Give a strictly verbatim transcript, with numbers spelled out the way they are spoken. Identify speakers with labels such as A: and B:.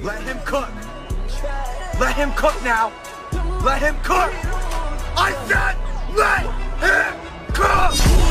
A: Let him cook. Let him cook now. Let him cook. I said let him cook.